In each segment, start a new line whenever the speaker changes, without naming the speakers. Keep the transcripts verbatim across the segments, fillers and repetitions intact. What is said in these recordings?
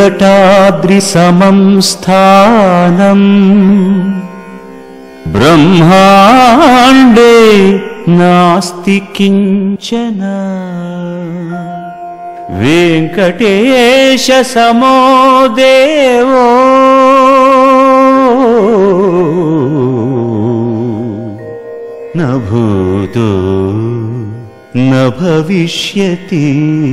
वेङ्कटाद्रि समं स्थानम् ब्रह्माण्डे नास्ति किञ्चन वेङ्कटेश समो देवो न भूतो न भविष्यति।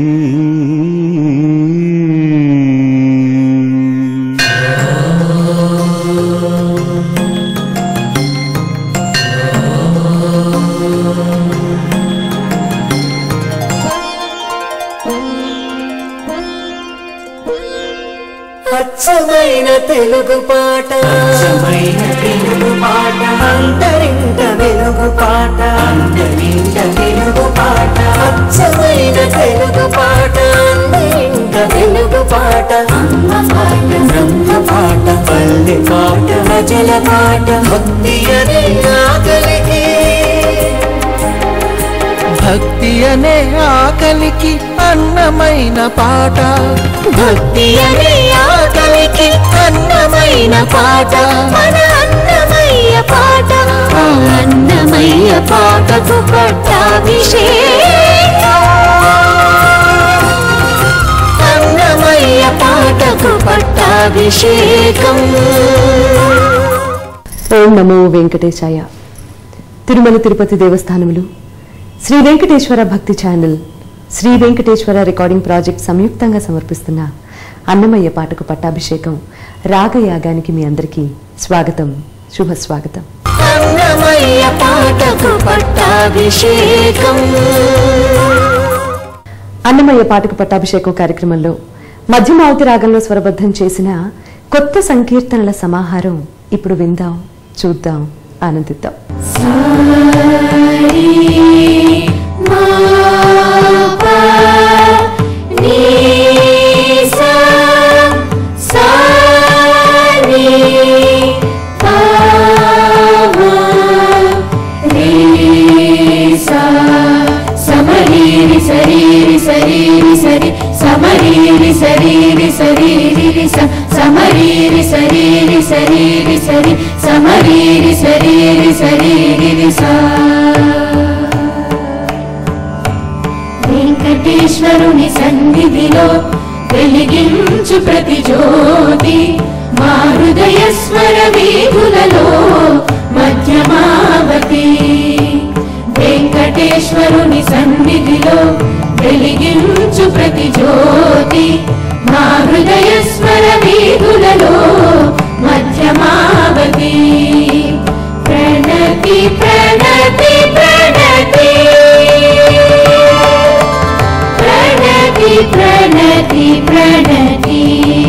అచ్చమైన తెలుగు పాట అచ్చమైన తెలుగు పాట అంతరింట వెలుగు పాట అంతరింట వెలుగు పాట అచ్చమైన తెలుగు పాట అంతరింట వెలుగు పాట అమ్మ పాట బ్రహ్మ పాట పల్లె పాట ప్రజల పాట భక్తి అనే ఆకలికి భక్తి అనే ఆకలికి అన్నమైన పాట భక్తి అనే ఆకలికి అన్నమైన పాట మన అన్నమయ్య పాట ఆ అన్నమయ్య పాటకు పట్టాభిషేకం అన్నమయ్య పాటకు పట్టాభిషేకం.
ఓం నమో వెంకటేశాయ. Tirumala Tirupati దేవస్థానములు Shri Venkateswara Bhakti channel Shri Venkateswara recording project సంయుక్తంగా సమర్పిస్తున్న అన్నమయ్య పాటకు పట్టాభిషేకం రాగయాగానికి మీ అందరికీ స్వాగతం, శుభ స్వాగతం.
అన్నమయ్య పాటకు పట్టాభిషేకం.
అన్నమయ్య పాటకు పట్టాభిషేకం కార్యక్రమంలో మధ్యమావతి రాగంలో స్వరబద్ధం చేసిన కొత్త సంకీర్తనల సమాహారం ఇప్పుడు విందాం, చూద్దాం, ఆనందిద్దాం.
సమరీరి సరీరి సరీరి సరి సమరీరి సరీరి సరీరి స సమరీరి సరీరి సరీరి సరి సమరీరి సరీరి సరీరి స. వెంకటేశ్వరుని సన్నిధిలో వెలిగించు ప్రతి జ్యోతి మా హృదయ స్వర వీధులలో మధ్యమావతి. వెంకటేశ్వరుని సన్నిధిలో వెలిగించు ప్రతి జ్యోతి మా హృదయ స్వర వీధులలో మధ్యమావతి. ప్రణతి ప్రణతి ప్రణతి ప్రణతి ప్రణతి ప్రణతి.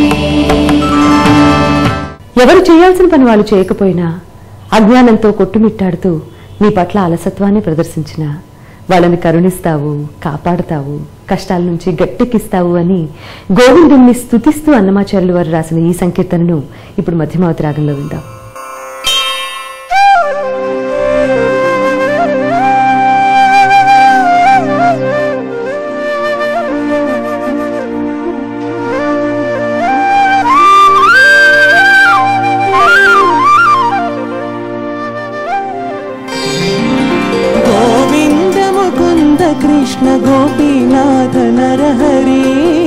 ఎవరు చేయాల్సిన పని వాళ్ళు చేయకపోయినా అజ్ఞానంతో కొట్టుమిట్టాడుతూ నీ పట్ల అలసత్వాన్ని ప్రదర్శించిన వాళ్ళని కరుణిస్తావు, కాపాడుతావు, కష్టాల నుంచి గట్టెక్కిస్తావు అని గోవిందుణ్ణి స్తుతిస్తూ అన్నమాచార్యులు వారు రాసిన ఈ సంకీర్తనను ఇప్పుడు మధ్యమావతి రాగంలో విందాం.
కృష్ణ గోపీనాథ నరహరి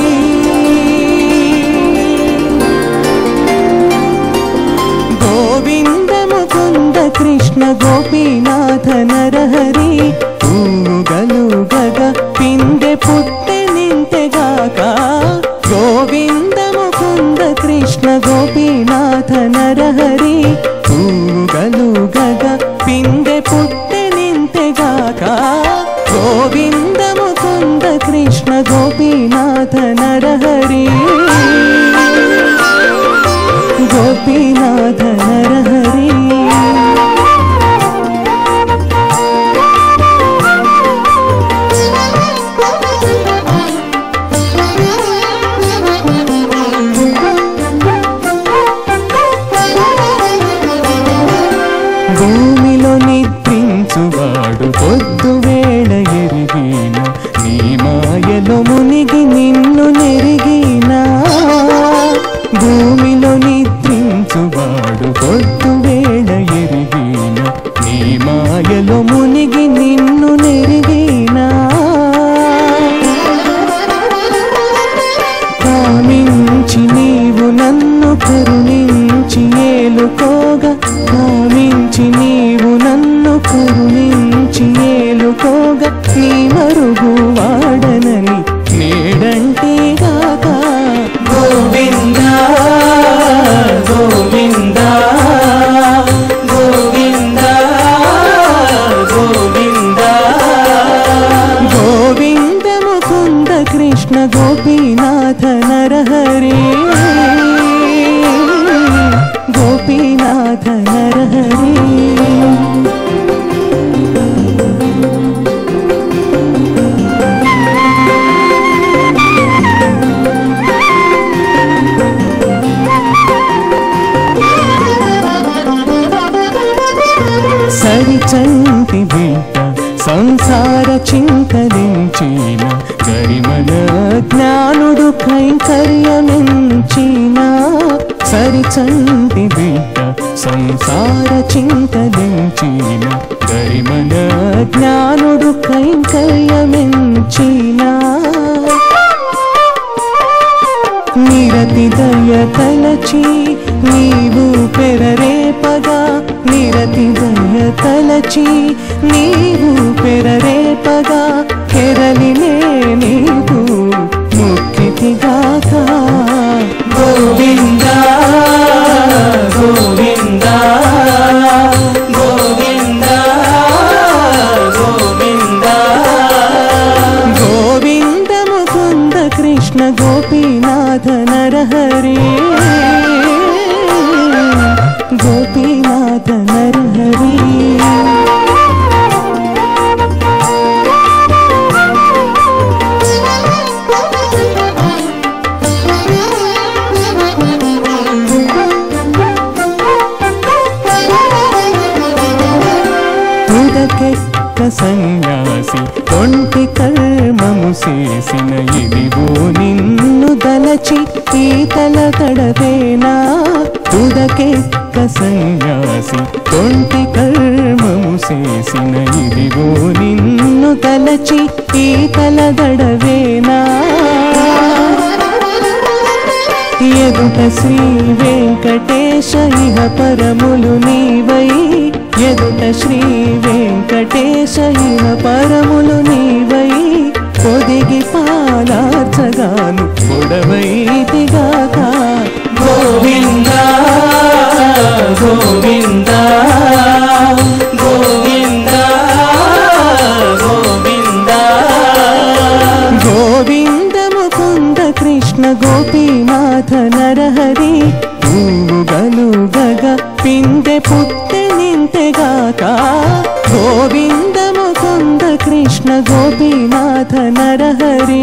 గోవింద ముకుంద కృష్ణ గోపీనాథ నరహరి ఊగలు గగ పిందె పుట్టె నింతెగాక గోవింద ముకుంద కృష్ణ గోపీనాథ నరహరి ఊగలు గగ పిందె పుట్టె నింతెగాక గోవింద ముకుంద కృష్ణ గోపీనాథ నరహరి గోపీనాథ నరహరి. భూమిలో నిద్రించువాడు పొద్దు వేళ ఎరిగిన నీ మాయలో మునిగి నిన్ను నెరిగినా గోపీనాథ నరహరి సరిచంటి బిడ్డ సంసార చింతలించిన గరిమన జ్ఞానుడు కైంకర్యమించిన సరిచంటి బిడ్డ సంసార చింతలించిన గరిమన జ్ఞానుడు కైంకర్యమించిన నిరతి దయ తలచి నీవు పెరరేపగా నిరతి దయ తలచి నీవు పెరరేపగా కెరలినే నీవు ముక్కితిగాక గోవింద గోవింద గోవింద గోవింద గోవింద ముకుంద కృష్ణ గోపీనాథ నరహరి గోపీనాథ నరహరి ఉదకెక్క సన్యాసి కొంటి కర్మము చేసిన ఇదిగో నిన్ను దలచి ఈతల తడవేనా ఉదకెక్క సన్యాసి కొంటి కర్మము చేసిన ఇదిగో నిన్ను దలచి ఈతల దడవేనా ఎదుట శ్రీ వెంకటేశ ఇహ పరములు నీవై ఎదుట శ్రీ వెంకటేశ ఇహ పరములు నీవై పొదిగి పాలార్చగాను పొడవైతిగాక గోవింద గోవింద గోవింద గోవింద గోవింద ముకుంద కృష్ణ గోపీనాథ నరహరి ఊగలు గగ పిందె పుట్టె నింతెగాక గోవింద ముకుంద కృష్ణ గోపీనాథ నరహరి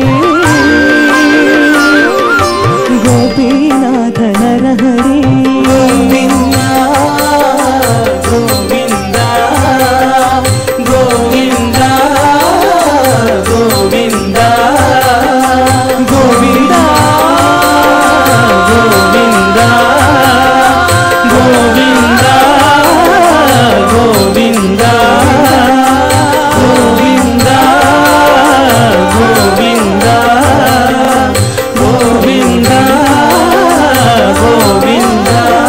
గోపీనాథ నరహరి గోవింద గోవింద గోవింద గోవింద గోవింద గోవింద గోవింద గోవింద గోవింద గోవింద గోవింద గోవింద.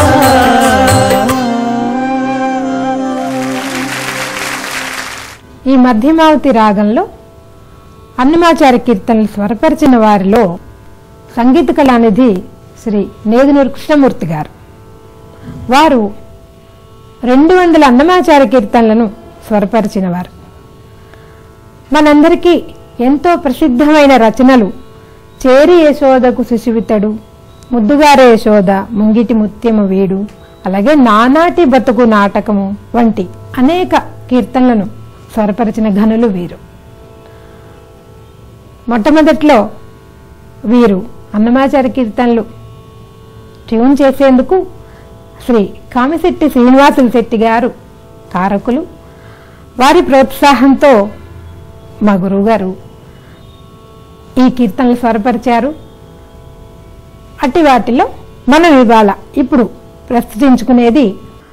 ఈ మధ్యమావతి రాగంలో అన్నమాచార్య కీర్తనలు స్వరపరిచిన వారిలో సంగీత కళానిధి శ్రీ నేదునూరు కృష్ణమూర్తి గారు. వారు రెండు వందల అన్నమాచార్య కీర్తనలను స్వరపరిచిన వారు. మనందరికీ ఎంతో ప్రసిద్ధమైన రచనలు చేరి యశోదకు శిశువితడు, ముద్దుగారే యశోద, ముంగిటి ముత్యము వీడు, అలాగే నానాటి బతుకు నాటకము వంటి అనేక కీర్తనలను స్వరపరిచిన ఘనులు వీరు. మొట్టమొదట్లో వీరు అన్నమాచార్య కీర్తనలు ట్యూన్ చేసేందుకు శ్రీ కామిశెట్టి శ్రీనివాసులు శెట్టి గారు కారకులు. వారి ప్రోత్సాహంతో మా గురువు గారు ఈ కీర్తనలు స్వరపరిచారు. అట్టి వాటిలో మనం ఇవాళ ఇప్పుడు ప్రస్తుతించుకునేది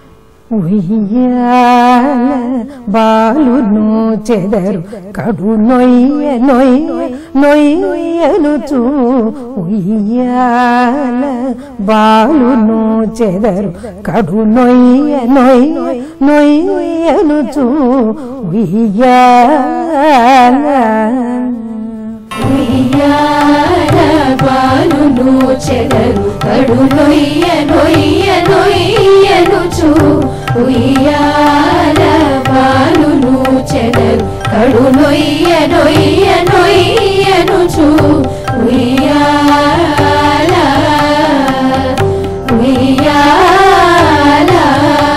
ఉయ్యాల బాలును చెదరు కడు నొయ్య నొయ్య నొయ్యనుచు ఉయ్యాల బాలును చెదరు కడు నొయ్య నొయ్య నొయ్యనుచు ఉయ్యాల
ఉయ్యాల బాలును చెదరు కడు నొయ్య నొయ్య నొయ్యనుచు ఉయ్యాల బాలును చెదరు కడు నొయ్య నొయ్య నొయ్యనుచు ఉయ్యాల ఉయ్యాల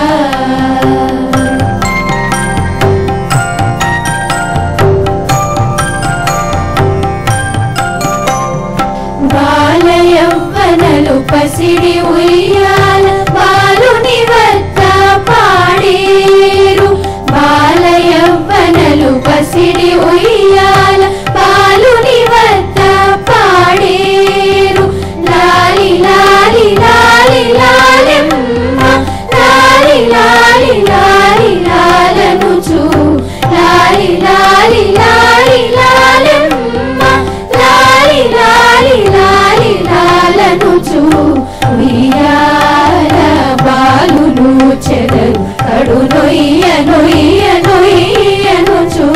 పసిడి ఉయ్యాల బాలుని వద్ద పాడేరు బాల యవ్వనలు పసిడి ఉయ్యాల బాలుని వద్ద పాడేరు లాలి లాలి లాలి లాలెమ్మ లాలి లాలి లాలి లాలనుచు లాలి లాలి లాలి లాలెమ్మ లాలి లాలి లాలి లాలనుచు ఉయ్యాల బాలును చెదరు కడు నొయ్య నొయ్య నొయ్యనుచు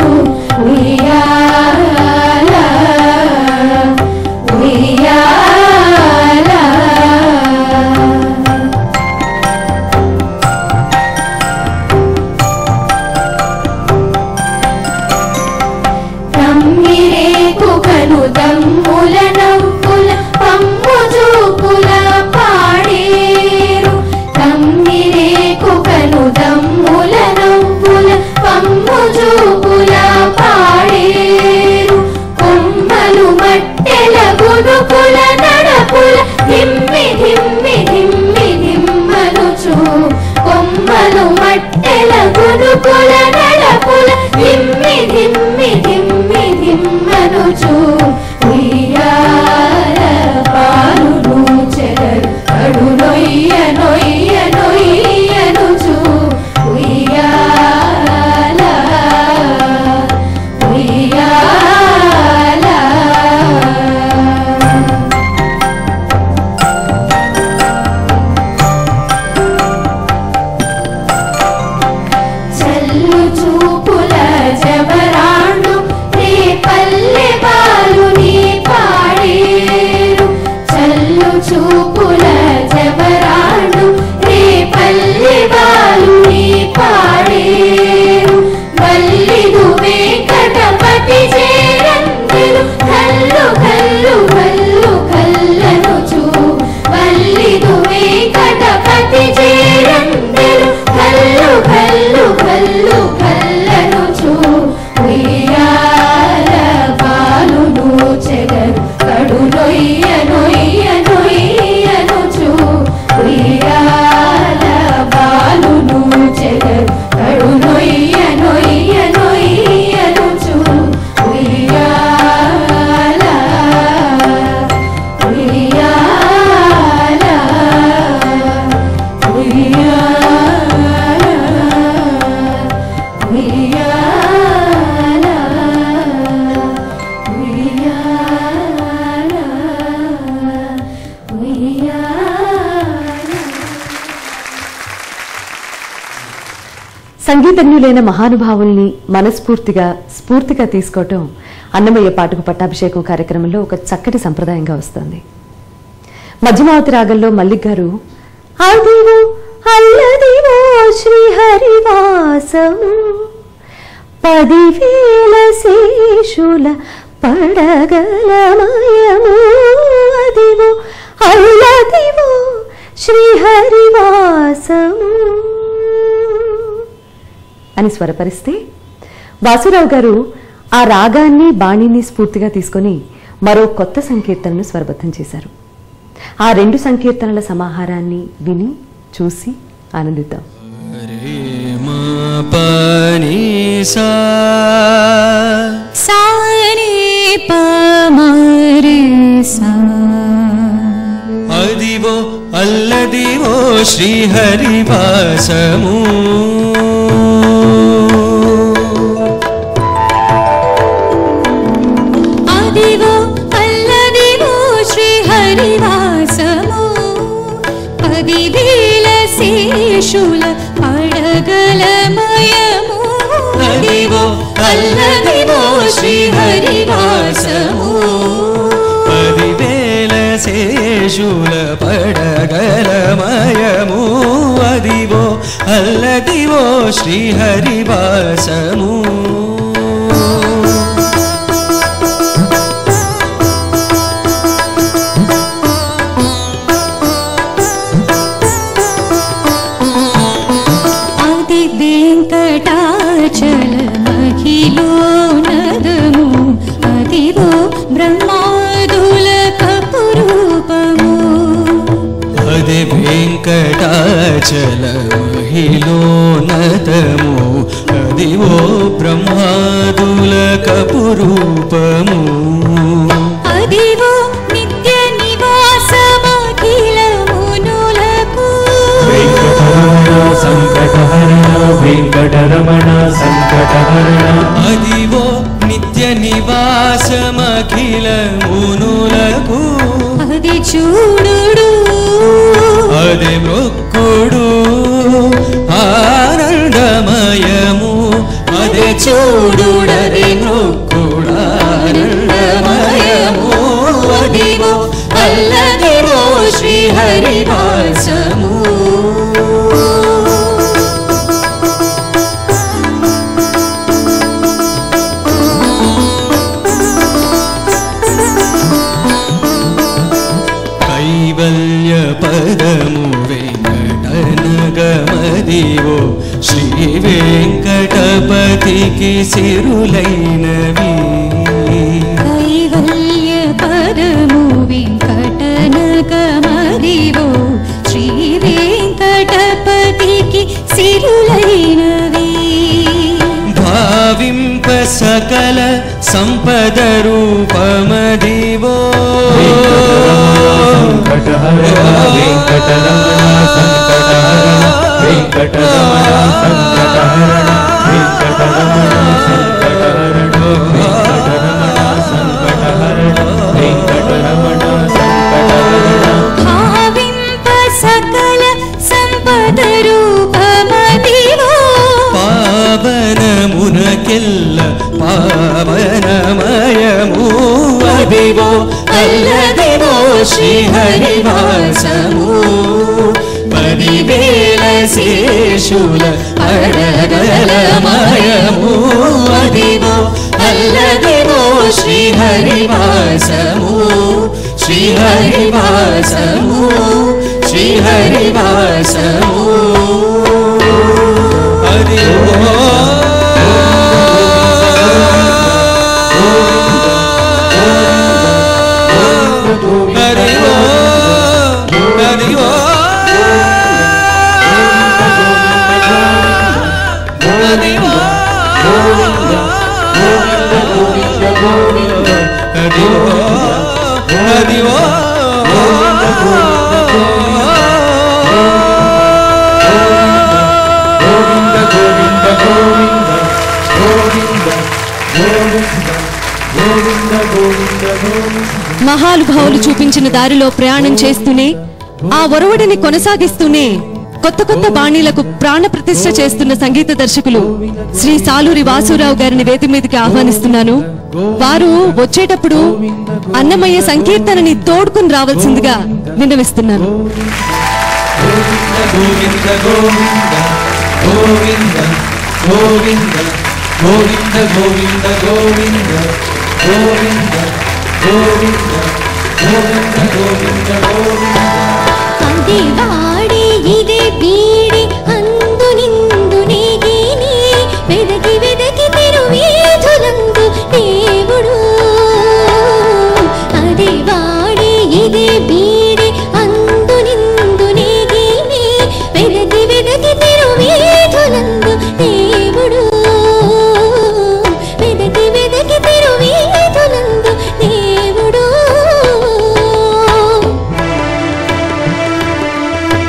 ఉయ్యాల ఉయ్యాల తమ్మిరేకు కను దమ్ముల నవ్వుల పమ్ము చూపుల పాడేరు తమ్మిరేకు కను దమ్ముల నవ్వుల పమ్ము చూపుల పాడేరు కొమ్మలు మట్టెల గునుకుల నడపుల ధిమ్మి ధిమ్మి ధిమ్మి ధిమ్మనుచు కొమ్మలు మట్టెల గునుకుల నడపుల ధిమ్మి ధిమ్మి ధిమ్మి ధిమ్మనుచు ఉయ్యాల బాలును చెదరు కడు నొయ్య నొయ్య నొయ్యనుచు ఉయ్యాల ఉయ్యాల చల్లు చూపుల జబరాండు రే పల్లె బాలుని పాడేరు చల్లు చూపుల జబరాండు రే పల్లె బాలుని పాడేరు వల్లిదు వెంకటపతి చేరందిరు కల్లు కల్లు కల్లు కల్లనుచు వల్లిదు వెంకటపతి చేరందిరు కల్లు కల్లు కల్లు కల్లనుచు ఉయ్యాల బాలును చెదరు కడు నొయ్య నొయ్య నొయ్యనుచు ఉయ్యాల బాలును చెదరు కడు నొయ్య నొయ్య నొయ్యనుచు ఉయ్యాల ఉయ్యాల ఉయ్యాల ఉయ్యాల ఉయ్యాల ఉయ్యాల
సంగీతజ్ఞులైన మహానుభావుల్ని మనస్ఫూర్తిగా స్ఫూర్తిగా తీసుకోవటం అన్నమయ్య పాటకు పట్టాభిషేకం కార్యక్రమంలో ఒక చక్కటి సంప్రదాయంగా వస్తుంది. మధ్యమావతి రాగంలో మల్లిక్ గారు అదివో అల్లదివో శ్రీహరివాసము పదివేల శేషుల పడగలమయము అదివో అల్లదివో శ్రీహరివాసము అని స్వరపరిస్తే వాసురావు గారు ఆ రాగాన్ని బాణిని స్ఫూర్తిగా తీసుకొని మరో కొత్త సంకీర్తనను స్వరబద్ధం చేశారు. ఆ రెండు సంకీర్తనల సమాహారాన్ని విని చూసి ఆనందిద్దాం.
అదివో అల్లదివో శ్రీహరివాసము
అదివో అల్లదివో శ్రీహరివాసము పదివేల శేషుల పడగలమయము అదివో అల్లదివో శ్రీహరివాసము
పదివేల శేషుల పడగలమయము అదివో అల్లదివో శ్రీహరివాసము
ఆది వెంకటాచల మహిలో నదము అదివో బ్రహ్మాదుల కపురూపము
అది వెంకటాచల మహిళోన్నతము అదివో బ్రహ్మాదుల కపురూపము
అదివో నిత్య నివాసమఖిల మునులకు
సంకటహరణ వెంకటరమణ సంకటహరణ
అదివో నిత్య నివాసమఖిల మునులకు
అది చూడుడు
అది మృక్కుడు ఆనందమయము అది చూడుడది మృక్కుడు ఆనందమయము
అదివో అల్లదివో శ్రీహరివాసము
కైవల్య పదము వెంకటనగమదివో శ్రీ వెంకటపతికి సిరులైనవి
కైవల్య పరము వెంకటనగమదివో శ్రీ వెంకటపతికి సిరులైనవి
భావింప సకల సంపద రూపమదివో
సంకటహరణ వెంకటరమణ సంకటహరణ వెంకటరమణ సంకటహరణ వెంకటరమణ సంకటహరణ వెంకటరమణ సంకటహరణ వెంకటరమణ సంకటహరణ
భావింప సకల సంపద రూపమదివో
పావనమునకెల్ల పావనమయము అదివో అల్లదివో శ్రీహరివాసము పదివేల శేషుల అడగలమయము అదివో అల్లదివో శ్రీహరివాసము శ్రీహరివాసము శ్రీహరివాసము అదివో
మహానుభావులు చూపించిన దారిలో ప్రయాణం చేస్తూనే ఆ ఒరవడిని కొనసాగిస్తూనే కొత్త కొత్త బాణీలకు ప్రాణ ప్రతిష్ఠ చేస్తున్న సంగీత దర్శకులు శ్రీ సాలూరి వాసురావు గారిని వేదిక మీదకి ఆహ్వానిస్తున్నాను. వారు వచ్చేటప్పుడు అన్నమయ్య సంకీర్తనని తోడుకుని రావాల్సిందిగా విన్నవిస్తున్నాను.
అందివాడి ఇదే బీడి అందు నిందు నేగిని వెదకి వెదకి తిరువీధులందు దేవుడు అదివాడి ఇదే బీడి అందు నిందు నేగిని వెదకి వెదకి తిరువీధులందు దేవుడు వెదకి వెదకి తిరువీధులందు దేవుడు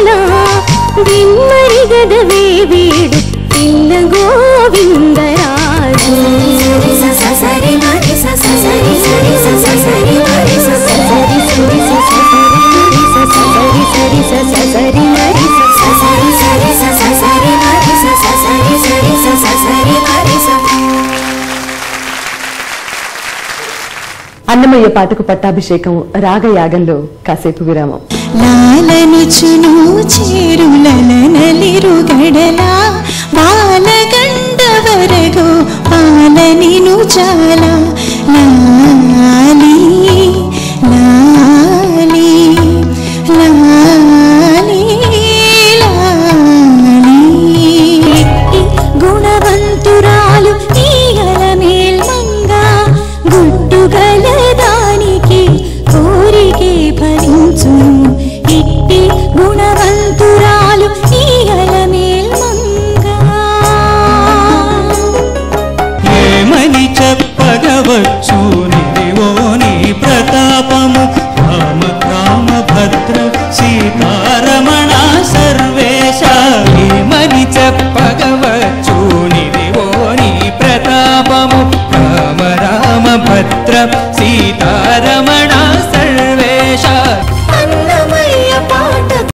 దిమ్మరి గదవే వీడు పిల్ల గోవిందరాజు ససరి మరి ససరి సరి ససరి మరి ససరి సరి ససరి ససరి సరి ససరి మరి ససరి సరి ససరి మరి ససరి సరి ససరి మరి
అన్నమయ్య పాటకు పట్టాభిషేకం రాగయాగంలో కాసేపు విరామం.
లాలనుచును చేరులనలిరు గడలా బాలగండవరగో పాలనిను చాలా లాలి లాలి లాలి లాలి గుణవంతురాలు ఈగల మేల్మంగా గుట్టుగలదానికి కోరికే భరించును ఇట్టి గుణవంతురాలు ఈగల మేల్మంగా
ఏమని